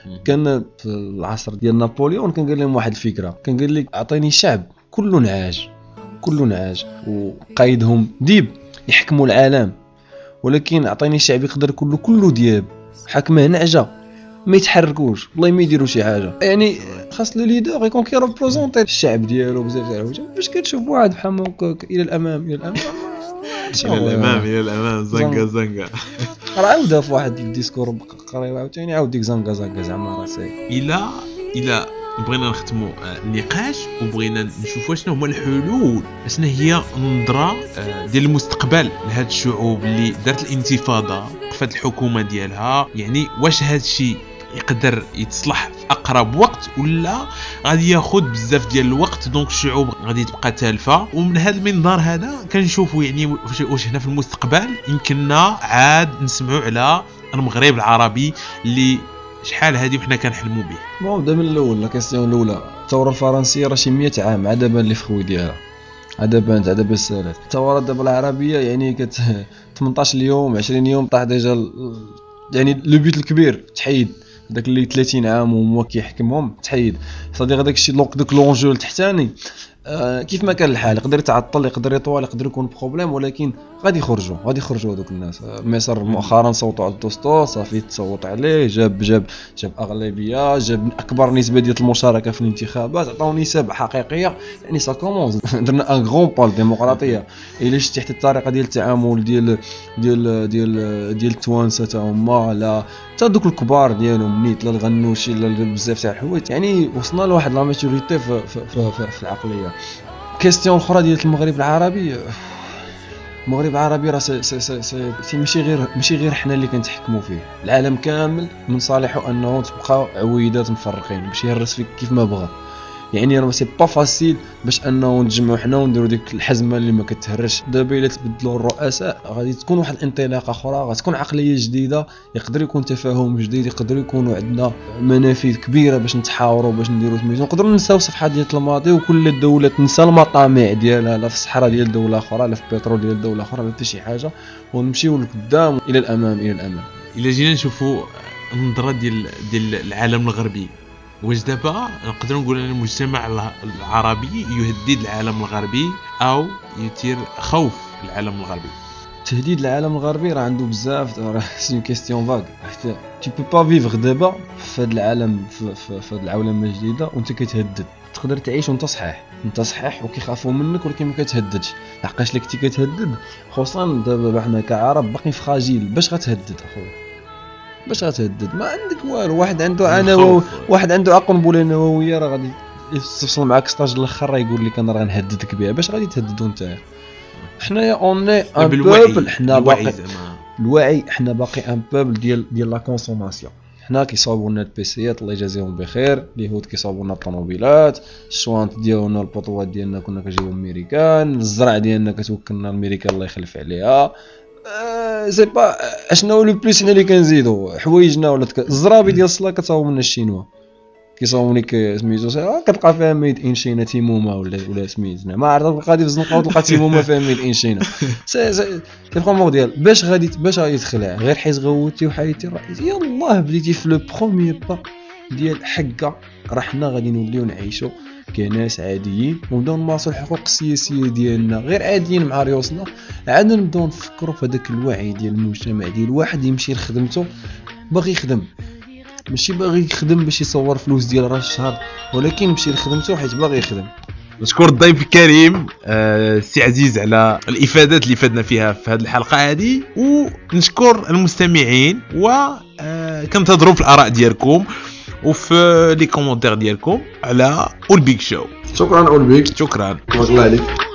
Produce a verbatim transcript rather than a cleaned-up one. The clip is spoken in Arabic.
كان في العصر ديال نابليون كان قال لهم واحد الفكره، كان قال لك اعطيني شعب كله نعاج كله نعاج وقايدهم ديب يحكموا العالم، ولكن اعطيني شعب يقدر كله كله دياب حكمه نعجه ما يتحركوش والله ما يديروا شي حاجه. يعني خاص لو ليدر يكون كيربريزونطي الشعب ديالو بزاف ديال الحوايج باش كتشوف واحد بحال هكاك الى الامام الى الامام الى الامام الى الامام زنقه زنقه راه عاودها في واحد الديسكور قريب عاوتاني عاود ديك زنقه زنقه زعما راسي. الى الى بغينا نختموا النقاش وبغينا نشوفوا شنو هما الحلول، شنو هي النظره ديال المستقبل لهاد الشعوب اللي دارت الانتفاضه وقفت الحكومه ديالها، يعني واش هاد الشيء يقدر يتصلح في اقرب وقت ولا غادي ياخذ بزاف ديال الوقت، دونك الشعوب غادي تبقى تالفه. ومن هذا المنظار هذا كنشوفوا يعني واش هنا في المستقبل يمكننا عاد نسمعوا على المغرب العربي اللي شحال هادي وحنا كنحلموا به. بون دا من الاول لا كاستيون الاولى، الثوره الفرنسيه راه شي مية عام عاد بان لي فخوي ديالها، عاد بانت عاد بسالات. الثوره دابا العربيه يعني كت ثمنطاش يوم عشرين يوم طاح ديجا يعني لو بيت الكبير تحيد، داك اللي ثلاثين عام وهو كيحكمهم تحيد صديق. داك الشيء لوك داك لونجو التحتاني آه كيف ما كان الحال يقدر يتعطل يقدر يطول يقدر يكون بروبليم، ولكن غادي يخرجوا غادي يخرجوا هذوك الناس. مصر مؤخرا صوتوا على الدستور صافي تصوت عليه، جاب جاب جاب اغلبيه، جاب اكبر نسبه ديال المشاركه في الانتخابات، عطاو نسب حقيقيه، يعني سا كومونس درنا ان غران با الديمقراطيه. الا شتي حتى الطريقه ديال التعامل ديال ديال ديال ديال التوانسه تا هما لا حتى دوك الكبار ديالهم نيت لا الغنوشي لا بزاف تاع الحوايج، يعني وصلنا لواحد لا ماتوريتي في, في, في, في, في العقليه. كيستيون اخرى ديال المغرب العربي، المغرب العربي راه سي سي سي ماشي غير ماشي غير حنا اللي كنتحكموا فيه، العالم كامل من صالحه انه تبقى عويدات مفرقين باش يهرس فيك كيف ما بغى. يعني راه سي با فاسيل باش انه نتجمعوا حنا ونديروا ديك الحزمه اللي ما كتهرش. دابا الا تبدلوا الرؤساء غادي تكون واحد الانطلاقه اخرى، غتكون عقليه جديده، يقدر يكون تفاهم جديد، يقدر يكونوا عندنا منافذ كبيره باش نتحاوروا باش نديروا سميتو، نقدروا ننساو صفحات ديال الماضي وكل دوله تنسى المطامع ديالها لا في الصحراء ديال دوله اخرى لا في البترول ديال دوله اخرى لا حتى شي حاجه، ونمشيو لقدام الى الامام الى الامام. الا جينا نشوفوا النظره ديال ديال العالم الغربي، واش دابا نقدروا نقولوا ان المجتمع العربي يهدد العالم الغربي او يثير خوف العالم الغربي؟ تهديد العالم الغربي راه عنده بزاف، راه سي كيستيون فاغ، حيت تي بو با فيفر دابا في هذا العالم في, في, في هذه العولمه الجديده وانت كتهدد. تقدر تعيش وانت صحيح انت صحيح وكيخافوا منك ولكن ما كتهددش، لحقاش لك كنتي كتهدد خصوصا دابا حنا كعرب باقي فراجيل. باش غتهدد اخويا باش غتهدد؟ ما عندك والو. واحد عنده انا واحد عنده قنبله نوويه راه غادي يفصل معاك ستاج الاخر راه يقول لك انا راه نهددك بها. باش غادي تهددوا انت؟ حنايا اوني ان بوبل، حنا باقي الوعي، حنا باقي ان بوبل ديال ديال لا كونسوماسيون. حنا كيصاوبوا لنا البيسيات الله يجازيهم بخير، اليهود كيصاوبوا لنا الطوموبيلات، الشوانط ديالنا البطوات ديالنا كنا كنجيبوا امريكان، الزرع ديالنا كتوكلنا الميريكان الله يخلف عليها. أه سي با اشنو لو بليس حنا اللي كنزيدوا حوايجنا ولا الزرابي ديال الصلا كتصاوب لنا الشينوا، كيصاوبوا لك سميتو كتلقى فيها ميد ان شينا تيموما ولا ولا سميتنا ما عرفت غادي في الزنقه وتلقى تيموما فيها ميد ان شينا. سي كنفهموا ديال باش غادي باش غادي تخلع غير حيت غوتي وحيدتي الرئيس. يلاه بديتي في لو بروميير با ديال حقه راه حنا غادي نوليو نعيشوا كناس عاديين ونبداو نمارسوا الحقوق السياسيه ديالنا غير عاديين مع ريوسنا. عاد نبداو نفكروا في هذاك الوعي ديال المجتمع ديال واحد يمشي لخدمته باغي يخدم، ماشي باغي يخدم باش يصور فلوس ديال راس الشهر، ولكن يمشي لخدمته حيت باغي يخدم. نشكر الضيف الكريم آه سي عزيز على الافادات اللي فادنا فيها في هذه الحلقه هذه، ونشكر المستمعين وكنتظروا في الاراء ديالكم وفي لي كومونتير ديالكم على اول بيك شو. شكرا اول بيك، شكرا الله عليك.